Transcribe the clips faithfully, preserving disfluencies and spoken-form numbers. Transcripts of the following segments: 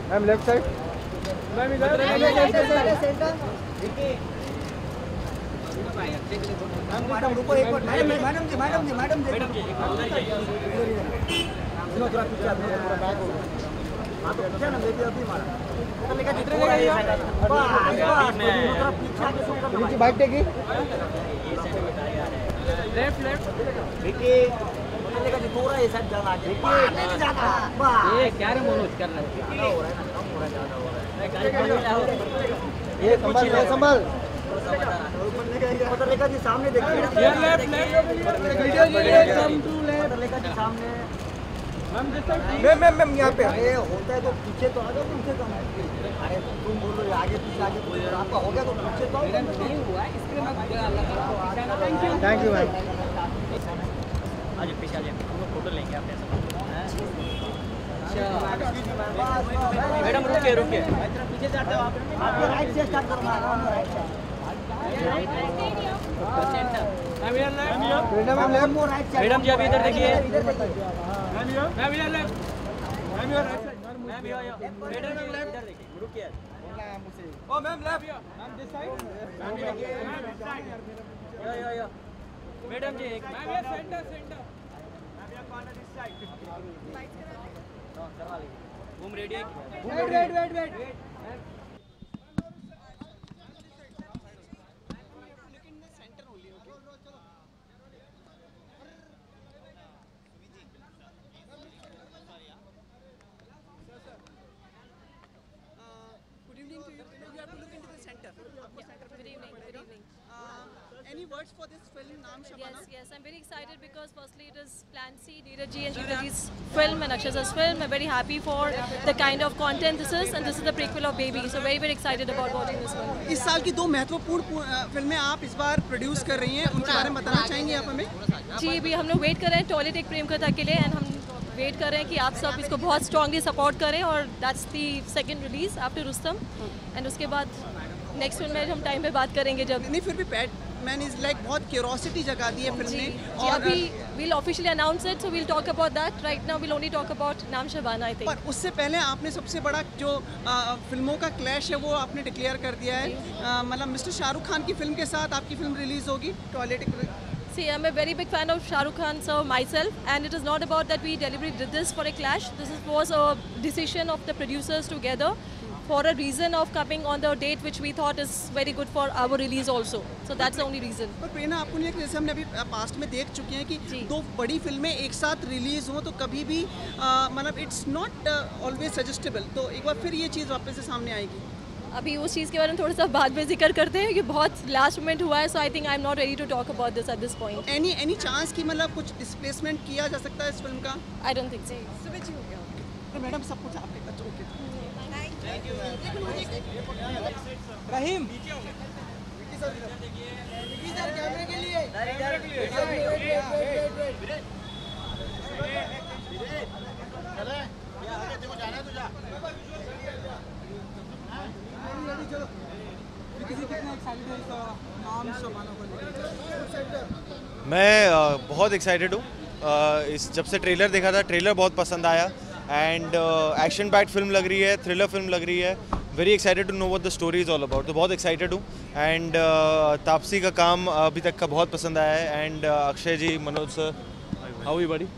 Ma'am left side, ma'am इधर centre. Madam रुको एक minute, madam madam ji madam ji madam ji madam ji सुनो थोड़ा पीछे, आप थोड़ा बैक हो गया। हां तो पीछे ना बेबी अभी मारा तो लेकर जितने थोड़ा ये साइड थोड़ा पीछे आके शो कर नीचे बाइक टेकी लेफ्ट लेफ्ट देखिए लेकर जी थोड़ा ये साइड जाना आगे नहीं जाता ये क्या रे मनोज कर रहा है ज्यादा हो रहा है ना कम हो रहा है ज्यादा हो रहा है ये संभाल संभाल पता लेकर जी सामने देखिए लेफ्ट लेफ्ट वीडियो जी कम टू लेफ्ट लेकर जी सामने मैम मैम मैम यहाँ पे अरे होता है तो पीछे तो आ जाओ, पीछे तो अरे तुम बोलो आगे पीछे आगे आपका हो गया तो पीछे तो नहीं हुआ इसके लिए थैंक यू थैंक यू भाई। आज पीछे आ जाए हम लोग फोटो लेंगे आप ऐसा मैडम रुके रुके पीछे जाते हो आप आपके राइट से स्टार्ट करना है राइट से मैडम जी अभी इधर देखिए मैम इधर left ma'am your right side ma'am your madam ji left इधर देखिए रुकिए ओ ma'am left ma'am this side ma'am your यो यो यो मैडम जी एक मैम ये centre centre ma'am your corner this side हां करवा लीजिए घूम रेडी है wait wait wait wait Any words for this film, Naam Shabana? Yes, yes, I'm very excited because firstly it is Plan C, Neeraj ji and Shreya ji's film and Aksha's film. I'm very happy for the kind of content this is, and this is the prequel of Baby. So very very excited about watching this film. इस साल की दो महत्वपूर्ण फिल्में आप इस बार produce कर रही हैं, उनके बारे में बताना चाहेंगे आप हमें? जी भी हम लोग वेट कर रहे हैं टॉयलेट एक प्रेम कथा के लिए, एंड हम वेट कर रहे हैं कि आप सब इसको बहुत स्ट्रांगली सपोर्ट करें, और that's the second release after Rustom, and उसके बाद नेक्स्ट फिल्म में हम टाइम पे बात करेंगे जब नहीं फिर भी पैट मैन इज लाइक बहुत क्यूरोसिटी जगा दी है फिल्म ने, और अभी we'll officially announce it, so we'll talk about that. Right now we'll only talk about नाम शबाना, I think. पर उससे पहले आपने सबसे बड़ा जो आ, फिल्मों का क्लैश है वो आपने डिक्लेयर कर दिया है, मतलब मिस्टर शाहरुख खान की फिल्म के साथ आपकी फिल्म रिलीज होगी toilet. See, I'm a very big fan of Shah Rukh Khan sir myself, and it is not about that we deliberately did this for a clash. This is, was a decision of the producers together for a reason of coming on the date which we thought is very good for our release also. So that's the only reason. पर प्रेरणा आपको नहीं लगता, जैसे हमने अभी past में देख चुके हैं कि दो बड़ी फिल्में एक साथ रिलीज हो तो कभी भी मतलब इट्स नॉट ऑलवेज सजेस्टेबल, तो एक बार फिर ये चीज़ वापस से सामने आएगी? अभी उस चीज़ के बारे में थोड़ा सा बाद में जिक्र करते हैं, कि बहुत लास्ट मोमेंट हुआ है, so I think I am not ready to talk about this at this point. Any any chance कि मतलब कुछ डिस्प्लेसमेंट किया जा सकता है इस फिल्म का? I don't think so. Switch हो गया तो मैडम सब कुछ आपके पास okay. Thank you Rahim sir कैमरे के लिए मैं बहुत एक्साइटेड हूँ। इस जब से ट्रेलर देखा था, ट्रेलर बहुत पसंद आया, एंड एक्शन पैक्ड फिल्म लग रही है, थ्रिलर फिल्म लग रही है। Very excited to know what the story is all about, तो बहुत एक्साइटेड हूँ। एंड तापसी का काम अभी तक का बहुत पसंद आया है, and Akshay ji, Manoj sir, how you buddy?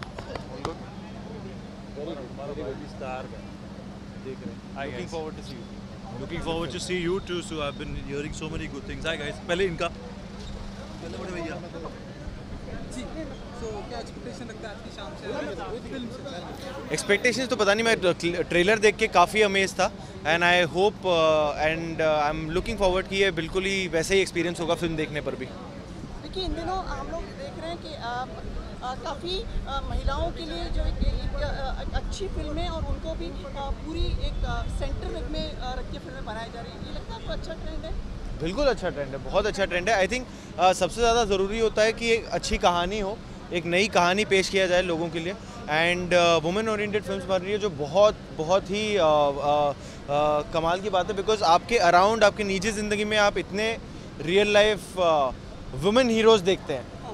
Looking forward to see you. Looking forward to see you too. So I've been hearing so many good things. Hi guys. पहले इनका पहले बड़े भैया जी, so क्या एक्सपेक्टेशन रखता है आज की शाम से फिल्म से? एक्सपेक्टेशंस तो पता नहीं, मैं ट्रेलर देख के काफ़ी अमेज था, and I hope and I am looking forward कि ये बिल्कुल ही वैसे ही एक्सपीरियंस होगा फिल्म देखने पर भी। देखिए इन दिनों हम लोग देख रहे हैं कि काफ़ी महिलाओं के लिए जो एक, एक अच्छी फिल्में और उनको भी पूरी एक सेंटर में रख के फिल्में बनाई जा रही हैं, ये लगता है आपको अच्छा ट्रेंड है? बिल्कुल अच्छा ट्रेंड है, बहुत अच्छा ट्रेंड है। आई थिंक uh, सबसे ज़्यादा ज़रूरी होता है कि एक अच्छी कहानी हो, एक नई कहानी पेश किया जाए लोगों के लिए, एंड वुमेन ओरिएंटेड फिल्म्स बन रही है जो बहुत बहुत ही uh, uh, uh, कमाल की बात है, बिकॉज आपके अराउंड, आपकी निजी ज़िंदगी में आप इतने रियल लाइफ वुमेन हीरोज़ देखते हैं,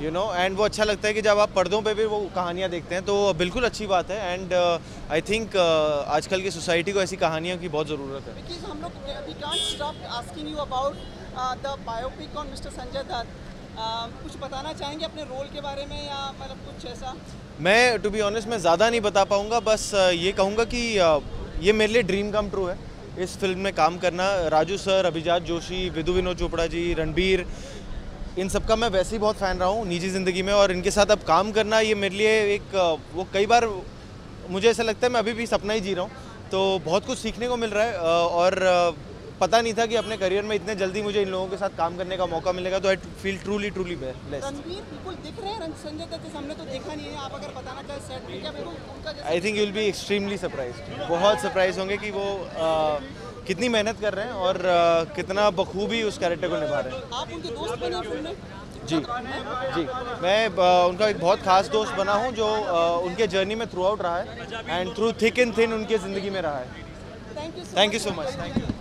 यू नो, एंड वो अच्छा लगता है कि जब आप पर्दों पे भी वो कहानियाँ देखते हैं, तो बिल्कुल अच्छी बात है। एंड आई थिंक आजकल की सोसाइटी को ऐसी कहानियों की बहुत ज़रूरत है। Because हम लोग we can't stop asking you about uh, the biopic on Mister Sanjay Dutt. uh, कुछ बताना चाहेंगे अपने रोल के बारे में या मतलब कुछ ऐसा? मैं टू बी ऑनेस्ट मैं ज़्यादा नहीं बता पाऊँगा, बस uh, ये कहूँगा कि uh, ये मेरे लिए ड्रीम कम ट्रू है इस फिल्म में काम करना। राजू सर, अभिजात जोशी, विदु विनोद चोपड़ा जी, रणबीर, इन सब का मैं वैसे ही बहुत फ़ैन रहा हूँ निजी ज़िंदगी में, और इनके साथ अब काम करना ये मेरे लिए एक वो कई बार मुझे ऐसा लगता है मैं अभी भी सपना ही जी रहा हूँ। तो बहुत कुछ सीखने को मिल रहा है और पता नहीं था कि अपने करियर में इतने जल्दी मुझे इन लोगों के साथ काम करने का मौका मिलेगा। तो I feel truly truly blessed. Ranbir बिल्कुल दिख रहे हैं संजय दत्त के सामने, तो देखा नहीं है, आप अगर बताना चाहें सेट पे क्या बिल्कुल उनका जैसा? I think you will be extremely surprised. बहुत सरप्राइज होंगे कि वो आ, कितनी मेहनत कर रहे हैं और आ, कितना बखूबी उस कैरेक्टर को निभा रहे हैं। आप उनके दोस्त बने फिल्म में? जी जी, मैं आ, उनका एक बहुत खास दोस्त बना हूँ जो आ, उनके जर्नी में थ्रू आउट रहा है and through thick and thin उनके ज़िंदगी में रहा है। Thank you so much. Thank you.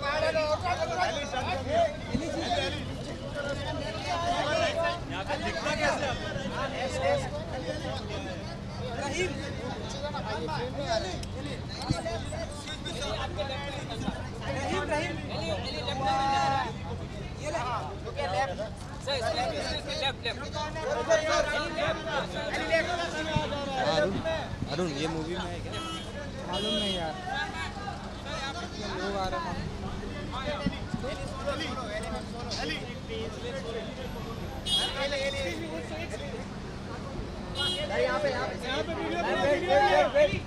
Arun, ये मूवी में है क्या? मालूम नहीं यार, लोग आ रहे हैं। यहाँ पे यहाँ पे यहाँ पे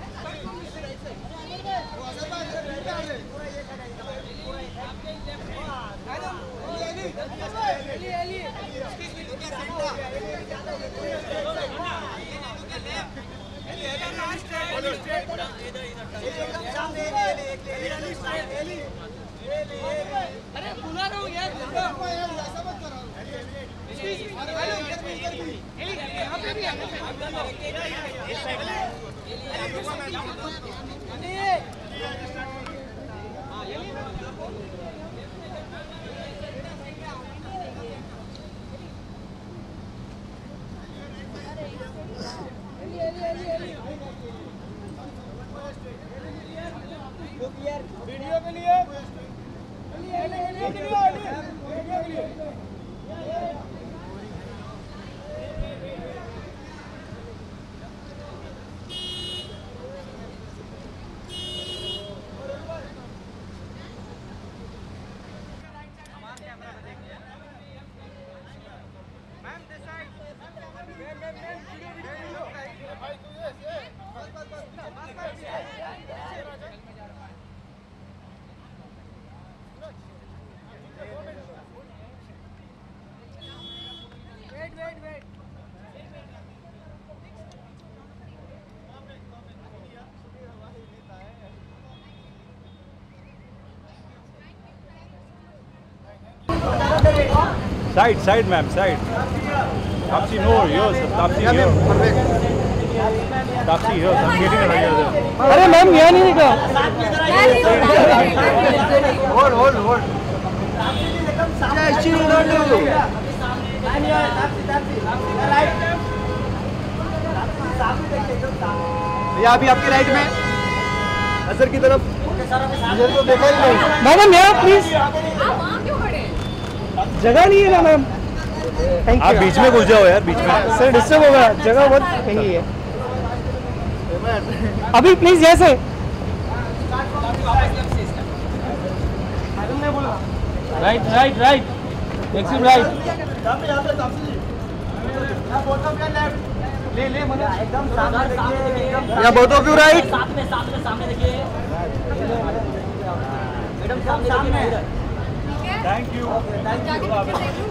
अरे बुला रहा हूँ यार, ऐसा मत करो। यहाँ पे भी वीडियो के लिए वीडियो के लिए Side, side, ma'am, side. Taapsee, no, yours. Taapsee, yours. Taapsee, yours. I'm getting it here. अरे मैम यहाँ नहीं दिखा। Hold, hold, hold. Yeah, she will not do. भैया अभी आपके राइट में असर की तरफ मुझे तो देखा ही नहीं। मैडम यहाँ प्लीज, जगह नहीं है ना मैम। आप बीच में घुस जाओ यार, बीच में। सर डिस्टर्ब होगा, जगह बहुत कहीं है। अभी प्लीज जैसे right right right exit right. ले ले एकदम सामने, या बोथ ऑफ यू राइट। सामने सामने सामने देखिए मैडम, सामने सामने। Thank you. Thank you.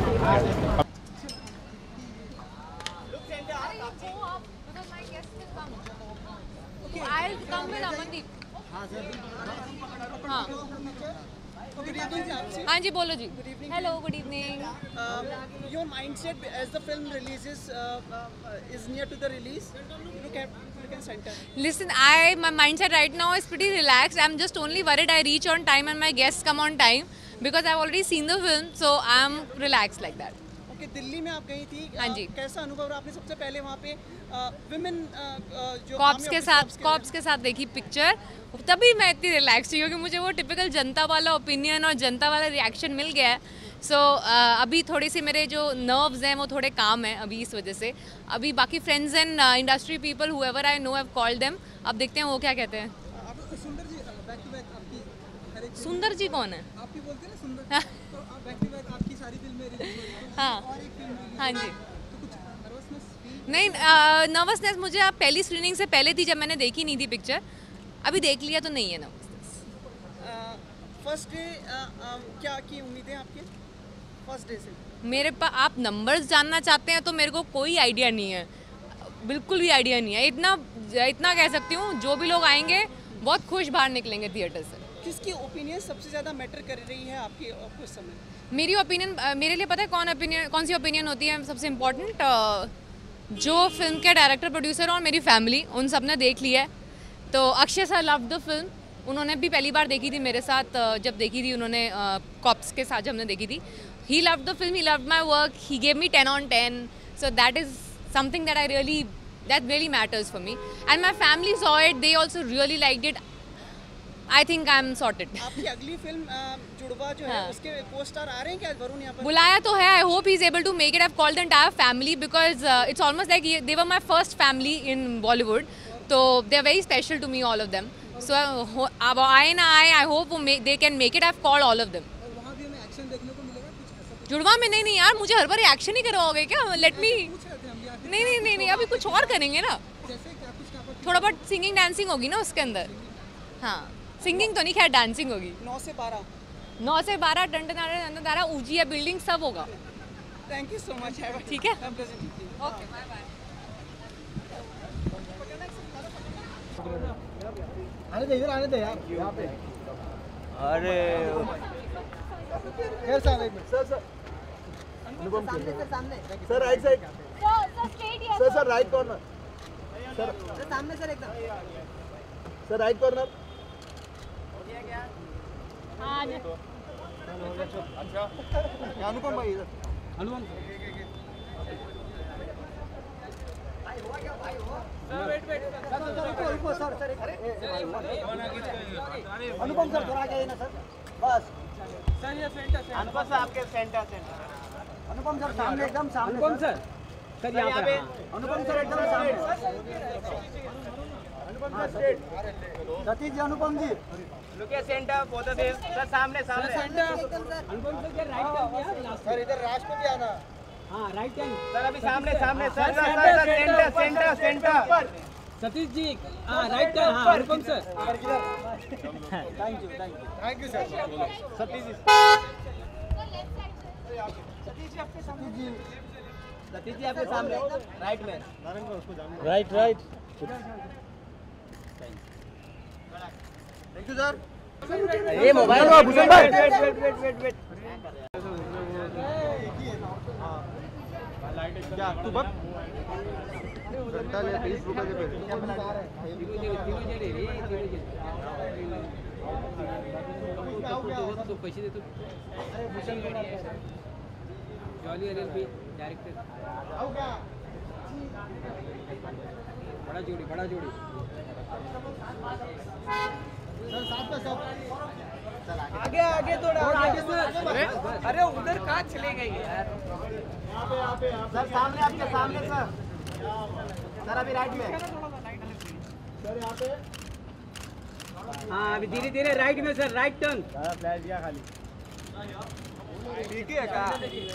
I'll come with Amandeep. हाँ हाँ जी बोलो जी। Hello, good evening. Uh, your mindset as the film releases uh, uh, is near to the release. Look at look at center. Listen, I my mindset right now is pretty relaxed. I'm just only worried I reach on time and my guests come on time because I've already seen the film, so I'm relaxed like that. Okay, Delhi में आप गई थी। हाँ जी। कैसा अनुभव रहा? आपने सबसे पहले वहाँ पे विमेन जो कॉप्स के साथ कॉप्स के साथ देखी पिक्चर, तभी मैं इतनी रिलैक्स हुई, क्योंकि मुझे वो टिपिकल जनता वाला ओपिनियन और जनता वाला रिएक्शन मिल गया है। सो so, uh, अभी थोड़ी सी मेरे जो नर्व्स हैं वो थोड़े काम हैं अभी इस वजह से। अभी बाकी friends and industry people whoever I know have called them, अब देखते हैं वो क्या कहते हैं। सुंदर जी बैक टू बैक आपकी, सुंदर जी कौन है? आप ही बोलते हैं ना सुंदर, तो बैक टू बैक आपकी सारी फिल्में रिलीज हो रही हैं। हाँ और एक फिल्म हाँ जी। तो कुछ नर्वसनेस? नहीं, नर्वसनेस मुझे अब पहली स्क्रीनिंग से पहले थी, जब मैंने देखी नहीं थी पिक्चर। अभी देख लिया तो नहीं है नर्वसनेस। फर्स्ट डे क्या की उम्मीदें आपके फर्स्ट डे से? मेरे पास आप नंबर्स जानना चाहते हैं तो मेरे को कोई आइडिया नहीं है, बिल्कुल भी आइडिया नहीं है। इतना इतना कह सकती हूँ, जो भी लोग आएंगे बहुत खुश बाहर निकलेंगे थिएटर से। किसकी ओपिनियन सबसे ज़्यादा मैटर कर रही है आपके आपको इस समय? मेरी ओपिनियन, मेरे लिए पता है कौन ओपिनियन, कौन सी ओपिनियन होती है सबसे इम्पोर्टेंट? जो फिल्म के डायरेक्टर प्रोड्यूसर और मेरी फैमिली, उन सब ने देख लिया है। तो Akshay sir love the film, उन्होंने भी पहली बार देखी थी मेरे साथ, जब देखी थी उन्होंने कॉप्स के साथ जब हमने देखी थी। He loved the film, he loved my work, he gave me ten on ten. So that is something that I really, that really matters for me. And my family saw it, they also really liked it. I think I'm sorted. आपकी अगली film जुड़वा जो है, उसके co-star आ रहे हैं क्या वरुण यहाँ पर? बुलाया तो है, I hope he's able to make it. I've called the entire family because uh, it's almost like they were my first family in Bollywood. So they're very special to me, all of them. So अब आए ना आए, I hope they can make it. I've called all of them. वहाँ भी हमें action देखने को मिलेगा कुछ ऐसा? जुड़वा में नहीं नहीं यार, मुझे हर बार एक्शन ही करवाओगे क्या? लेट मी, नहीं नहीं नहीं नहीं अभी कुछ और करेंगे ना, जैसे क्या कुछ क्या कुछ? थोड़ा बहुत सिंगिंग डांसिंग होगी ना उसके अंदर। हाँ, सिंगिंग तो नहीं, खैर डांसिंग होगी। नौ से बारह नौ से बारह डंडनारा डंडनारा ऊजिया बिल्डिंग सब होगा। Thank you so much. ठीक है, ओके बाय बाय। आने दे इधर, आने दे यार यहाँ पे। अरे सर सर सर अनुपम सामने सर, सामने sir, right side sir, sir right corner sir, सामने सर एकदम सर, राइट कॉर्नर। अच्छा अनुपम भाई इधर, अनुपम वेट वेट सर, रुको सर सर, अनुपम सर थोड़ा आगे ना सर, बस सर ये सेंटर, अनुपम सर आपके सेंटर सेंटर, अनुपम सर सामने एकदम सामने, अनुपम सर सर यहाँ पे, अनुपम सर एकदम सामने, Anupam sir straight, Satish ji, Anupam ji look at centre, both of them sir, सामने सामने सेंटर, अनुपम सर क्या राइट टर्न किया सर, इधर राष्ट्रपति आना, हाँ राइट टर्न सर, अभी सामने सामने sir, sir sir centre centre centre, Satish ji हाँ राइट टर्न, हाँ Anupam sir, thank you thank you thank you sir, Satish ji Satish ji आपके सामने, सतीश जी आपके सामने राइट में, right right, thank you sir. ये मोबाइल भूषण भाई, wait wait wait wait wait क्या तू बक घंटा ले बीस रुपए के तो पैसे दे, तो अरे भूषण जॉली एलएलबी डायरेक्टर, बड़ा जोड़ी बड़ा जोड़ी सर, साथ में सब आगे आगे थोड़ा आगे सर, अरे उधर कहाँ चले गए यार, सर सामने आपके सामने सर, सर अभी राइट में सर, यहाँ पे हाँ अभी धीरे धीरे राइट में सर, राइट टर्न, फ्लैश दिया खाली, ठीक है का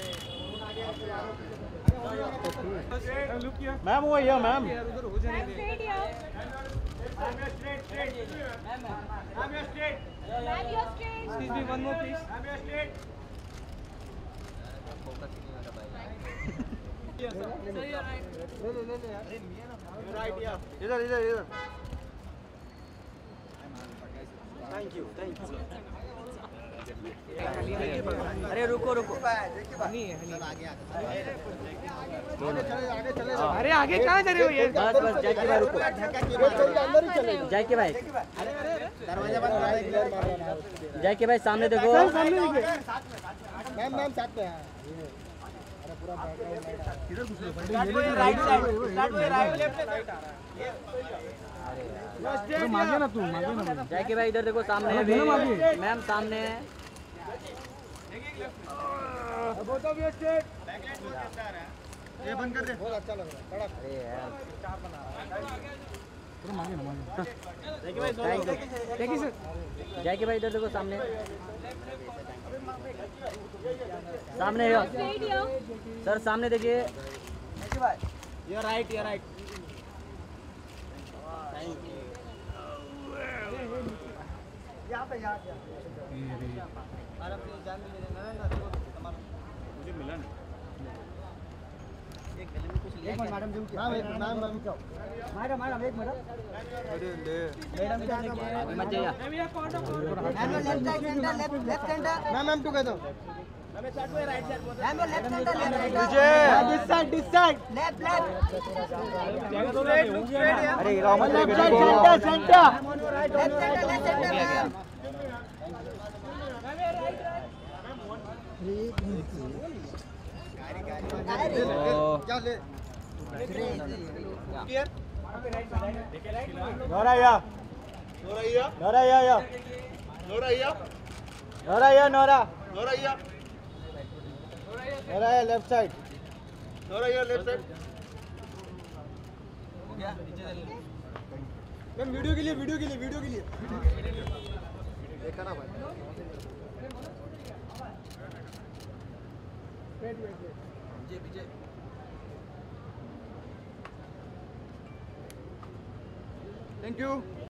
मैम, वो है मैम, उधर हो जाएंगे ma'am, you're straight, straight. Ma'am, ma'am, you're straight. Ma'am, you're straight. Excuse me, one more please. Ma'am, you're straight. Focus नहीं हो रहा भाई। Yes sir. ले ले ले ले यार। You're right यार। इधर इधर इधर। Thank you, thank you. अरे रुको रुको, नहीं है आगे आगे चले, अरे आगे कहाँ जा रहे हो ये, बस बस जाके भाई रुको, अंदर ही चले जाके भाई, दरवाजा बंद करा दे जाके भाई, सामने देखो मैम, मैम साथ में, राइट साइड स्टार्ट हुए राइट लेफ्ट से मागे ना तू मागे ना जैकी भाई इधर देखो सामने है मैम सामने है ये बंद कर दे बहुत अच्छा लग रहा है कड़क अरे यार पूरा मागे ना मागे जैकी भाई जैकी सर जैकी भाई इधर देखो सामने सामने है सर सामने देखिए जैकी भाई you are right you are right thank you यहाँ पे यहाँ और अपनी जान भी देना ना देखो तुम्हारा मुझे मिला नहीं एक गले में कुछ लिया क्या मैडम जी नाम एक नाम मैम क्या मैडम मैडम एक मिनट अरे ले मैडम क्या अभी मत जाइए ma'am left side centre left left centre ma'am ma'am together ma'am start हुए right side ma'am left centre left this side this side left left अरे Raman left side centre centre left centre left centre क्या ले clear Noraya Noraya, Noraya या Noraya, Noraya Nora Noraya, Noraya left side Noraya left side. Ma'am video के लिए video के लिए video के लिए देखा ना भाई wait wait wait Vijay Vijay thank you